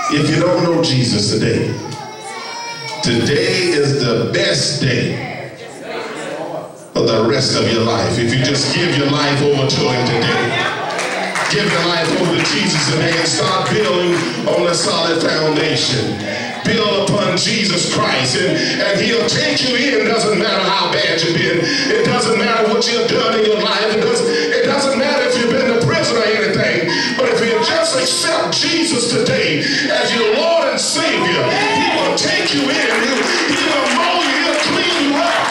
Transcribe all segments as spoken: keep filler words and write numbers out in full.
If you don't know Jesus today, today is the best day for the rest of your life. If you just give your life over to him today, give your life over to Jesus today and start building on a solid foundation. Build upon Jesus Christ, and, and he'll take you in. Doesn't matter how bad you've been. It doesn't matter what you've done in your life. It doesn't, it doesn't matter if you've been to prison or anything. But if you just accept Jesus today as your Lord and Savior, he will take you in. He, he will mold you. He'll clean you up.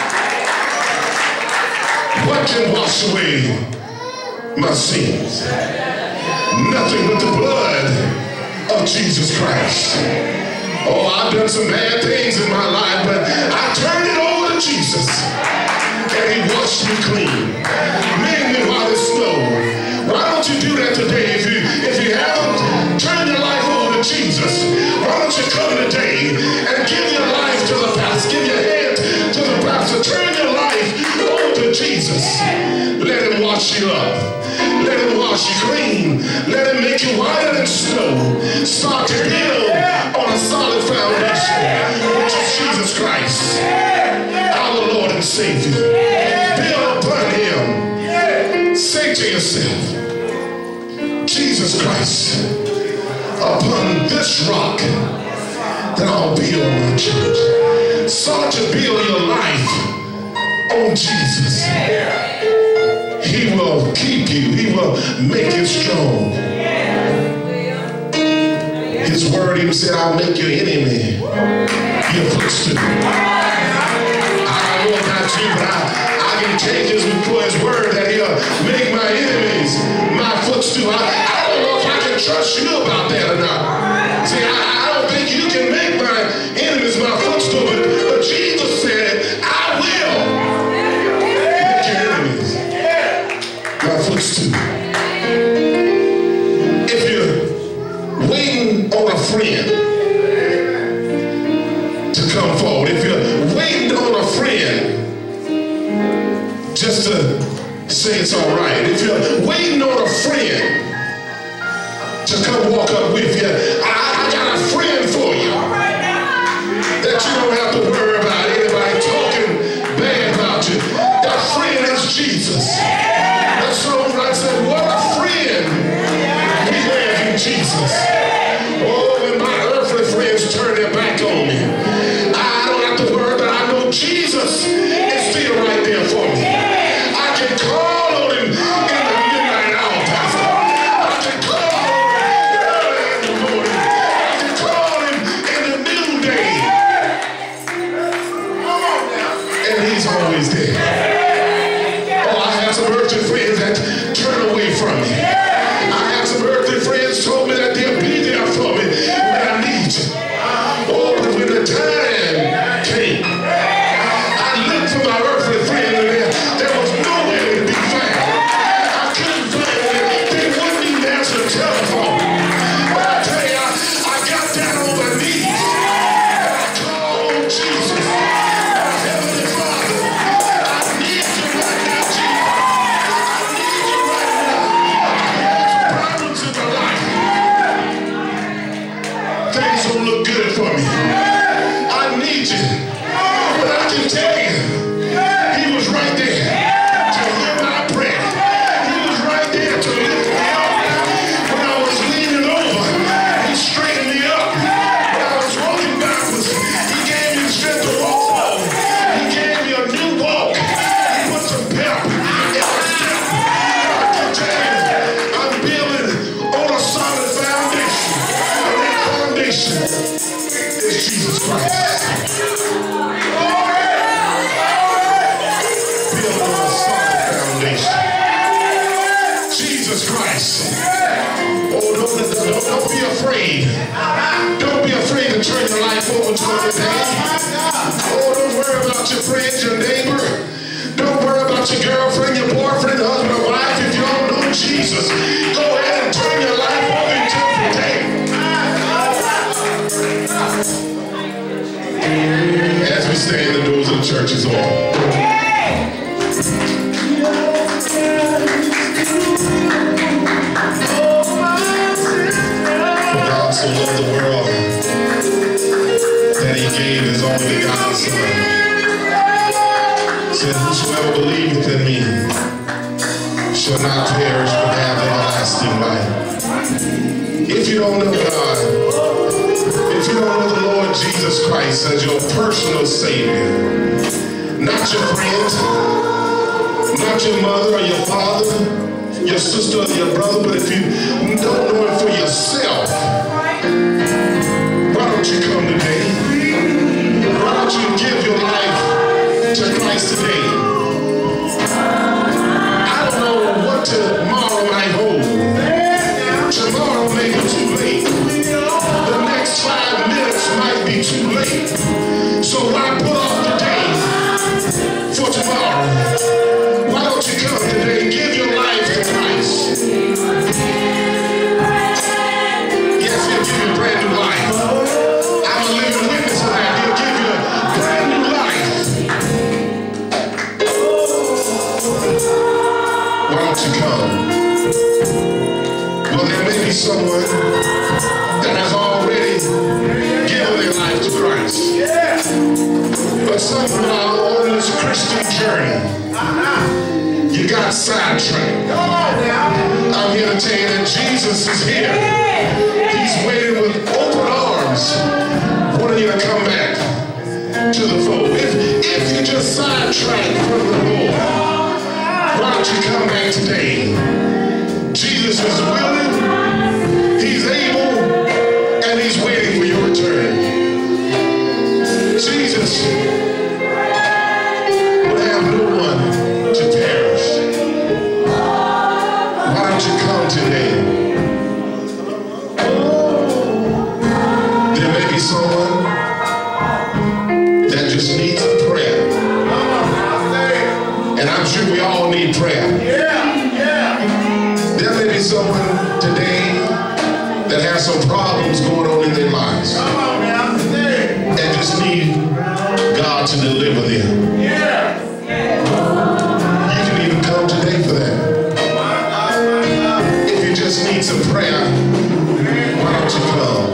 What can wash away my sins? Nothing but the blood of Jesus Christ. Oh, I've done some bad things in my life, but I turned it over to Jesus, and he washed me clean. Made me white as snow. Why don't you do that today? If you if you haven't turned your life over to Jesus, why don't you come today and give your life to the pastor, give your head to the pastor, turn your life over to Jesus. Let him wash you up. Let him wash you clean. Let him make you whiter than snow. Start to build on a solid foundation, which is Jesus Christ, our Lord and Savior. Build upon him. Say to yourself, Jesus Christ, upon this rock that I'll build my church. Start to build your life on Jesus. He will keep you. He will make you strong. His word even said, I'll make your enemy your footstool. I don't know about you, but I, I can take his, his word that he'll make my enemies my footstool. I, I don't know if I can trust you about that or not. See, I, I don't think you can make my enemies my footstool, but, but Jesus said, I will make your enemies my footstool. If you're waiting on a friend to come forward, if you're waiting on a friend just to say it's all right, if you're waiting on a friend to come walk up with you, I, I got a friend for you that you don't have to worry about anybody talking bad about you. That friend is Jesus. That songwriter said, what a friend we have in Jesus. Oh, when my earthly friends turn their back on me, I don't have to worry, but I know Jesus is still right there for me. I can call on him in the midnight hour, Pastor. I can call on him early in the morning. I can call him in the noonday. And he's always there. Oh, I have some earthly friends that turn away from me. I have some earthly friends told me that they'll be there for me when I need you. Oh, but when the time came, I looked for my earthly friend and there, there was nowhere to be found. I couldn't find them. They wouldn't even answer the telephone. But I tell you, I, I got down on my knees and I called on Jesus. Oh, Heavenly Father, I need you right now, Jesus. I need you right now. Problems in my life. Things don't look good for me. I need you. But I can tell you, he was right there to hear my prayer. He was right there to lift me up. When I was leaning over, he straightened me up. When I was walking backwards, he gave me the strength to walk forward. He gave me a new walk. He put some pep in my step. I can tell you, I'm building on a solid foundation. And that foundation is Jesus Christ. Build on a solid foundation. Jesus Christ. Oh, don't, don't, don't be afraid. Don't be afraid to turn your life over to him today. Oh, don't worry about your friends, your neighbor. Don't worry about your girlfriend, your boyfriend, husband, or wife. If you don't know Jesus, go ahead and turn your life over to him today. As we stand, the doors of the church is open. For God so loved the world only begotten Son. Said, whosoever believeth in me shall not perish but have everlasting life. If you don't know God, if you don't know the Lord Jesus Christ as your personal Savior, not your friend, not your mother or your father, your sister or your brother, but if you don't know Him for yourself, why don't you come today? Why don't you give your life to Christ today? I don't know what tomorrow might hold. Tomorrow may be too late. The next five minutes might be too late. So why put off the day for tomorrow? Why don't you come today and give your life to Christ? Yes, He'll give you a brand new life. I'm a living witness of that. He'll give you a brand new life. Why don't you come? Well, there may be someone that has already given their life to Christ. But somehow on this Christian journey, you got sidetracked. I'm here to tell you that Jesus is here. He's waiting with open arms, wanting you to come back to the fold. If, if you just sidetracked from the Lord, why don't you come back today? Jesus is willing, He's able, and He's waiting for your return. Jesus would have no one to perish. Why don't you come today? There may be someone that just needs a prayer. And I'm sure we all need prayer. There may be someone today that has some problems going on in their lives and just need God to deliver them. You can even come today for that. If you just need some prayer, why don't you come?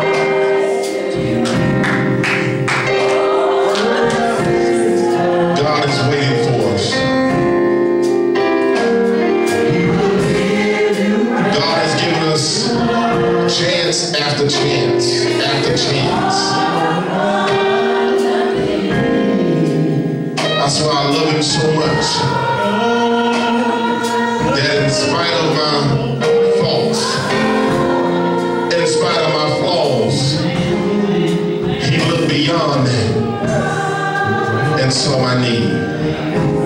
God is waiting for us. God has given us chance after chance after chance. That's why I love Him so much. That in spite of my faults, in spite of my flaws, He looked beyond them and saw my need.